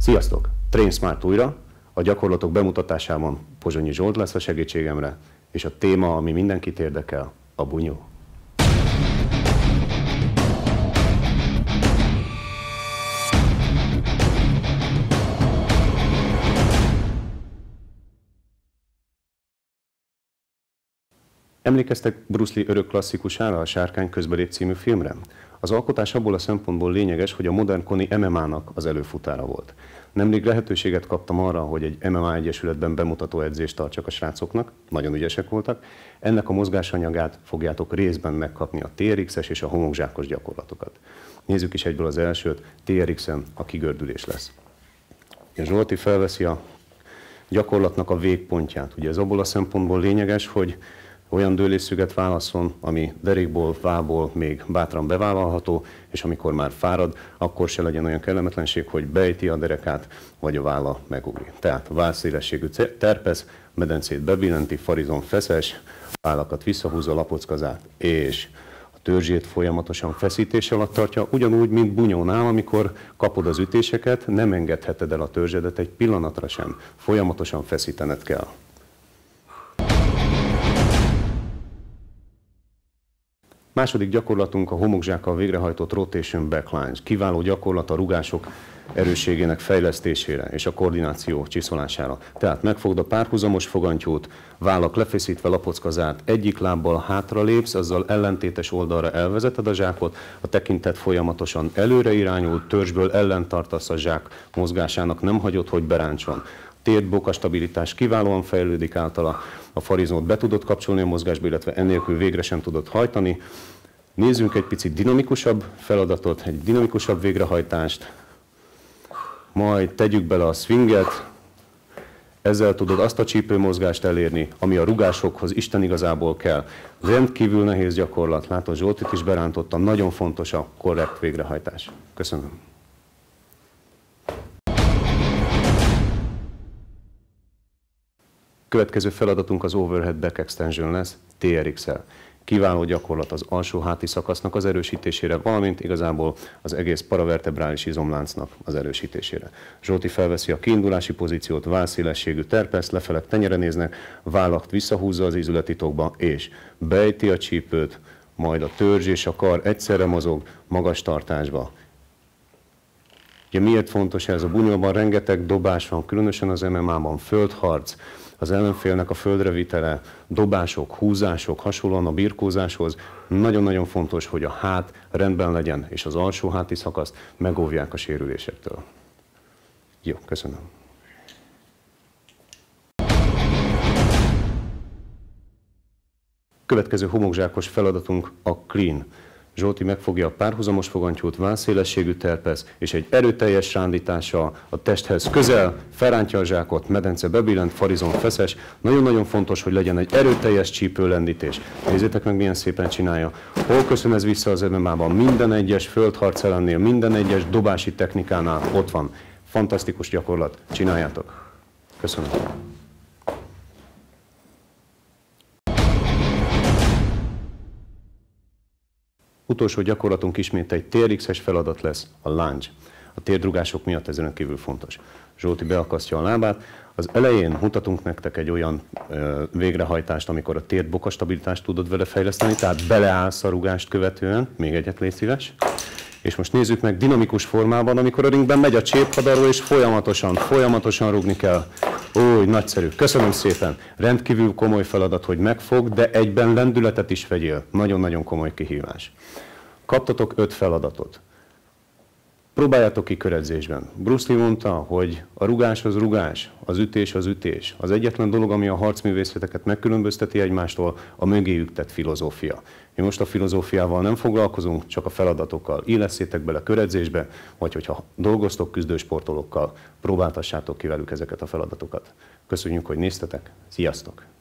Sziasztok! Train Smart újra. A gyakorlatok bemutatásában Pozsonyi Zsolt lesz a segítségemre, és a téma, ami mindenkit érdekel, a bunyó. Emlékeztek Bruce Lee örök klasszikusára, a Sárkány közbelép című filmre? Az alkotás abból a szempontból lényeges, hogy a modern koni MMA-nak az előfutára volt. Nemrég lehetőséget kaptam arra, hogy egy MMA egyesületben bemutató edzést tartsak a srácoknak, nagyon ügyesek voltak. Ennek a mozgásanyagát fogjátok részben megkapni a TRX-es és a homokzsákos gyakorlatokat. Nézzük is egyből az elsőt, TRX-en a kigördülés lesz. A Zsolti felveszi a gyakorlatnak a végpontját. Ugye ez abból a szempontból lényeges, hogy olyan dőlésszöget válasszon, ami derékból, vából még bátran bevállalható, és amikor már fárad, akkor se legyen olyan kellemetlenség, hogy beejti a derekát, vagy a válla megugri. Tehát válszélességű terpesz, medencét bebillenti, farizon feszes, vállakat visszahúzza, lapockazát, és a törzsét folyamatosan feszítés alatt tartja, ugyanúgy, mint bunyónál, amikor kapod az ütéseket, nem engedheted el a törzsedet egy pillanatra sem, folyamatosan feszítened kell. Második gyakorlatunk a homokzsákkal végrehajtott rotation backlines. Kiváló gyakorlat a rugások erősségének fejlesztésére és a koordináció csiszolására. Tehát megfogd a párhuzamos fogantyút, vállak lefeszítve, lapockazárt, egyik lábbal hátra lépsz, azzal ellentétes oldalra elvezeted a zsákot, a tekintet folyamatosan előre irányul, törzsből ellentartasz a zsák mozgásának, nem hagyod, hogy beráncson. Térd-boka stabilitás kiválóan fejlődik általa, a farizót be tudod kapcsolni a mozgásba, illetve ennélkül végre sem tudod hajtani. Nézzünk egy picit dinamikusabb feladatot, egy dinamikusabb végrehajtást, majd tegyük bele a swinget, ezzel tudod azt a csípőmozgást elérni, ami a rugásokhoz Isten igazából kell. Rendkívül nehéz gyakorlat, látod, Zsoltit is berántottam, nagyon fontos a korrekt végrehajtás. Köszönöm. Következő feladatunk az overhead back extension lesz, TRX-el. Kiváló gyakorlat az alsó háti szakasznak az erősítésére, valamint igazából az egész paravertebrális izomláncnak az erősítésére. Zsolti felveszi a kiindulási pozíciót, válszélességű terpesz, lefelek tenyere néznek, vállakt visszahúzza az ízületitokba, és beejti a csípőt, majd a törzs és a kar egyszerre mozog magas tartásba. Ugye miért fontos ez? A bunyóban rengeteg dobás van, különösen az MMA-ban, földharc, az ellenfélnek a földre vitele, dobások, húzások, hasonlóan a birkózáshoz. Nagyon-nagyon fontos, hogy a hát rendben legyen, és az alsó háti szakaszt megóvják a sérülésektől. Jó, köszönöm. Következő homokzsákos feladatunk a clean. Zsolti megfogja a párhuzamos fogantyút, válszélességű terpesz, és egy erőteljes rándítással a testhez közel, felrántja a zsákot, medence bebillent, farizon feszes. Nagyon-nagyon fontos, hogy legyen egy erőteljes csípőlendítés. Nézzétek meg, milyen szépen csinálja. Hol köszön ez vissza az MMA-ban? Minden egyes földharc ellennél, minden egyes dobási technikánál ott van. Fantasztikus gyakorlat. Csináljátok. Köszönöm. Utolsó gyakorlatunk ismét egy TRX-es feladat lesz, a lunge. A térdrugások miatt ez rendkívül fontos. Zsolti beakasztja a lábát. Az elején mutatunk nektek egy olyan végrehajtást, amikor a térd-boka stabilitást tudod vele fejleszteni, tehát beleállsz a rugást követően, még egyet légy szíves. És most nézzük meg dinamikus formában, amikor a ringben megy a cséphadaró, és folyamatosan rúgni kell. Új, nagyszerű. Köszönöm szépen. Rendkívül komoly feladat, hogy megfog, de egyben lendületet is vegyél. Nagyon-nagyon komoly kihívás. Kaptatok 5 feladatot. Próbáljátok ki köredzésben. Bruce Lee mondta, hogy a rugás az rugás, az ütés az ütés. Az egyetlen dolog, ami a harcművészeteket megkülönbözteti egymástól, a mögéjük tett filozófia. Mi most a filozófiával nem foglalkozunk, csak a feladatokkal. Illeszétek bele köredzésbe, vagy hogyha dolgoztok küzdősportolókkal, próbáltassátok ki velük ezeket a feladatokat. Köszönjük, hogy néztetek. Sziasztok!